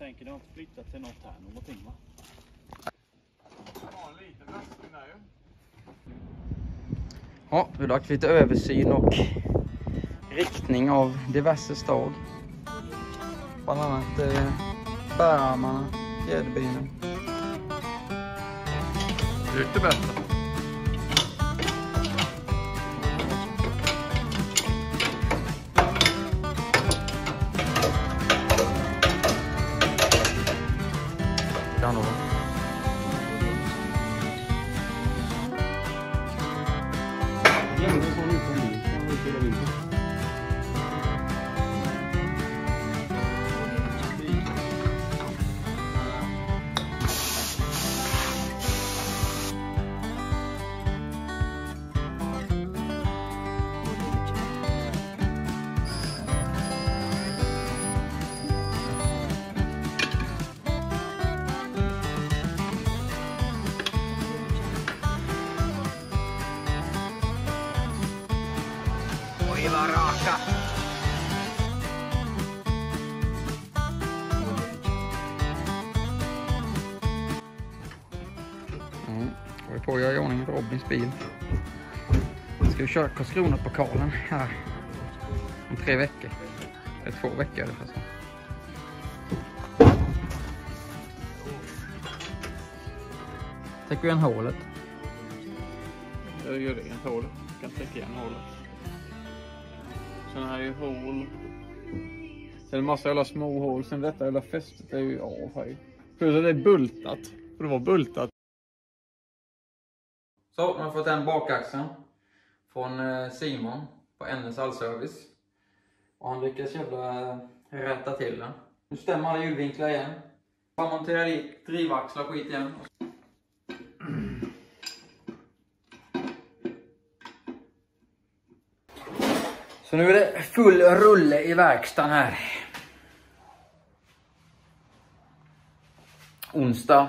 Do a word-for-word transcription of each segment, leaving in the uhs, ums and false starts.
tänker, det har inte flyttat till något här någonting va? Ja, en liten västning där ju. Ja, vi har lagt lite översyn och riktning av diverse stag. Bland annat eh, bärarmarna, fjäderbenen. Lite bättre. Kan då. Oj, vad raka! Mm. Vi får göra i ordning Robins bil. Vi ska köra Karlskrona-pokalen här om tre veckor. Eller två veckor är det förresten. Täcker vi igen hålet? Jag gör det inte hålet. Jag kan täcka igen hålet. Sen här är ju hål. Sen är det massa jävla små hål. Sen detta jävla fästet är ju av här. Plus att det är bultat. För det var bultat. Så, man har fått en bakaxeln från Simon på N S Allservice. Och han lyckas jävla rätta till den. Nu stämmer alla hjulvinklar igen. Man monterar dit drivaxlar skit igen. Så nu är det full rulle i verkstaden här. Onsdag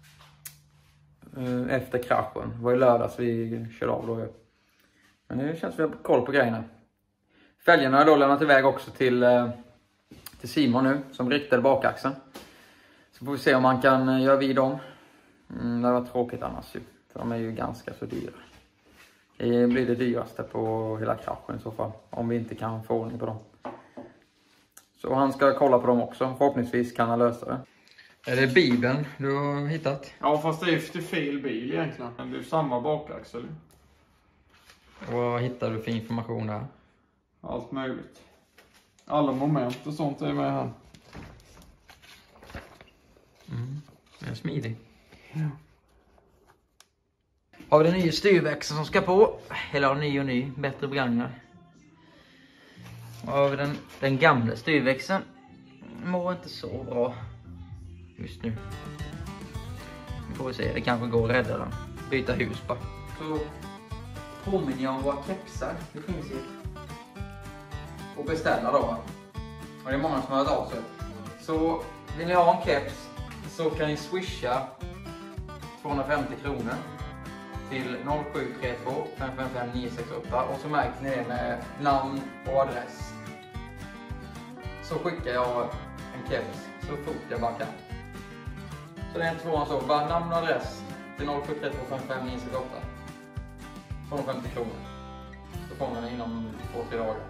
efter kraschen. Det var ju lördags vi körde av då. Men det känns som vi har koll på grejerna. Fälgarna har jag då lämnat iväg också till, till Simon nu som riktade bakaxeln. Så får vi se om man kan göra vid dem. Mm, det var tråkigt annars ju. För de är ju ganska så dyra. Det blir det dyraste på hela kraschen i så fall. Om vi inte kan få ordning på dem. Så han ska kolla på dem också. Förhoppningsvis kan han lösa det. Är det Bibeln du har hittat? Ja, fast det är ju fel bil egentligen. Det är ju samma bakaxel. Och vad hittar du för information där? Allt möjligt. Alla moment och sånt är med här. Mm, det är smidig. Ja. Har vi den nya styrväxeln som ska på. Eller ny och ny, bättre begagnad. Och har vi den, den gamla styrväxeln. Mår inte så bra just nu. Vi får se, det kanske går att rädda den. Byta hus bara. Så påminner jag om våra kepsar. Det finns ju. Och beställa då. Och det är många som har hört av sig. Så vill ni ha en keps så kan ni swisha tvåhundrafemtio kronor till noll sju tre två fem fem fem nio sex åtta och så märker ni det med namn och adress. Så skickar jag en keps så fort jag bara kan. Så det är inte svårare så, bara namn och adress till noll sju tre två fem fem nio sex åtta. tvåhundrafemtio kronor. Så får man den inom två tre dagar.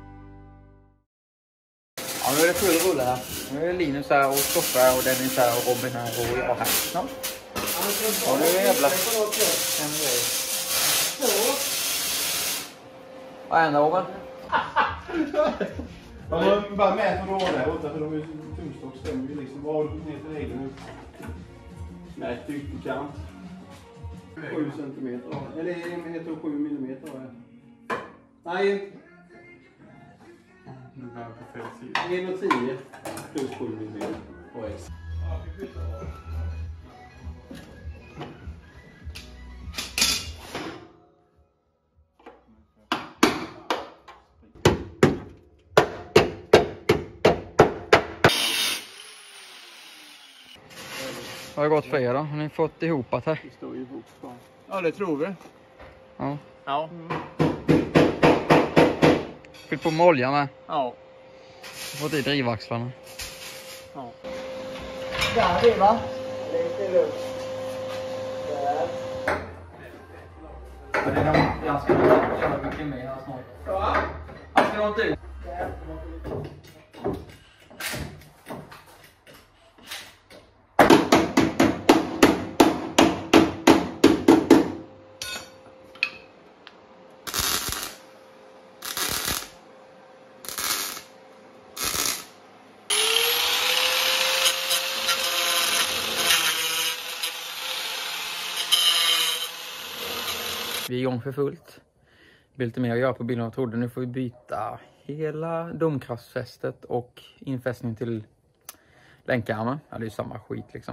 Ja, nu är det full rulle här. Nu är Linus här och Stoffe här och Dennis här och Robin här och jag här. Ja. Ja, nu är det jävla en grej. Vad händer, Robin? Ja, men bara mäta då där borta för de är ju tumstock stämmer ju liksom. Vad har du ner till regeln nu? Mät ytterkant. sju centimeter. Eller en meter och sju millimeter. Nej. Nu är jag på fel sida. en och tio plus sju millimeter på X. Har det gått för er då? Har ni fått ihop att här? Det står ju ihop. Ja, det tror vi. Ja. Ja. Fyll på med olja med. Ja. Fått i drivaxlarna. Ja. Där det va? Lite lugnt. Där. Ja, det är nog, jag ska nog inte göra mycket mer här snart. Ja. Jag ska nog inte ut. Där. Vi är igång för fullt. Det blir lite mer att göra på bilen än jag trodde. Nu får vi byta hela domkraftsfästet och infästning till länkarmen. Ja, det är ju samma skit liksom.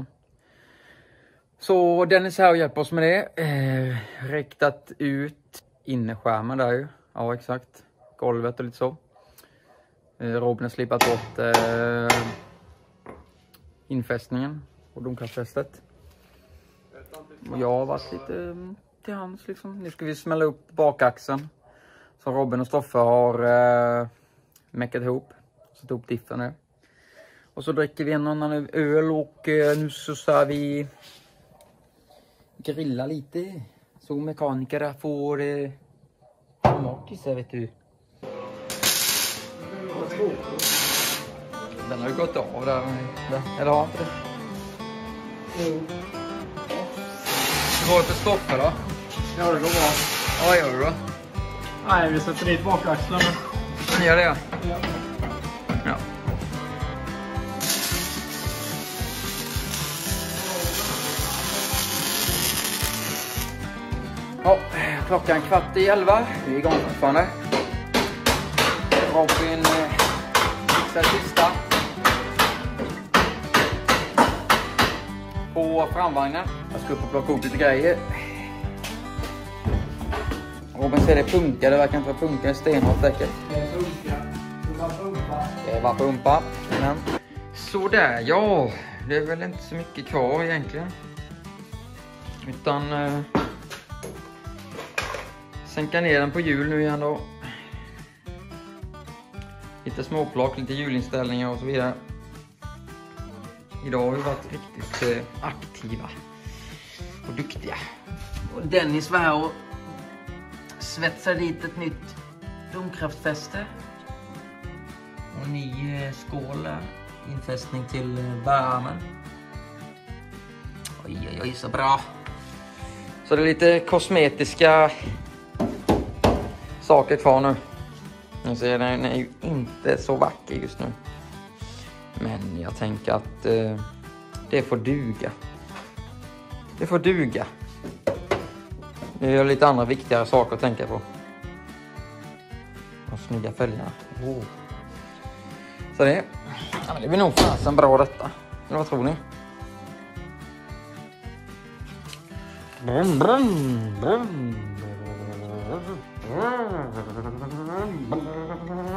Så Dennis här och hjälper oss med det. Eh, räktat ut innerskärmen där ju. Ja, exakt. Golvet och lite så. Eh, Robin har slipat bort eh, infästningen och domkraftsfästet. Och jag har varit lite eh, till hands liksom. Nu ska vi smälla upp bakaxeln. Som Robin och Stoffe har eh, mäckat ihop. Satt ihop diffen nu. Och så dricker vi en annan öl och eh, nu så ska vi grilla lite. Så mekaniker får eh, makis, vet du. Den har ju gått av där. Eller har inte det? Jo. Hur går det för Stoffe då? Ja, det går bra. Ja, vad gör du då? Nej, vi sätter dit bakaxlarna. Ni gör det? Ja. Ja. Ja, klockan kvart i elva. Vi är igång fortfarande. Robin eh, fixar sista. På framvagnen. Jag ska upp och plocka upp lite grejer. Robin säger det punkar, det verkar inte vara punkar, stenhårt säkert. Det är punka. Det var pumpa. Det var pumpa. Men så där, ja. Det är väl inte så mycket kvar egentligen. Utan eh, sänka ner den på hjul nu igen då. Lite småplock, lite hjulinställningar och så vidare. Idag har vi varit riktigt eh, aktiva och duktiga. Och Dennis var här och svetsade dit ett nytt domkraftfäste. Och ny eh, skål, infästning till eh, värmen. Oj, oj, oj, så bra. Så det är lite kosmetiska saker kvar nu. Ni ser, den är ju inte så vacker just nu. Men jag tänker att eh, det får duga. Det får duga. Det är lite andra viktigare saker att tänka på. Och snygga fälgarna. Oh. Så det, ja, det blir nog fasen bra detta. Eller vad tror ni? Brum, brum, brum.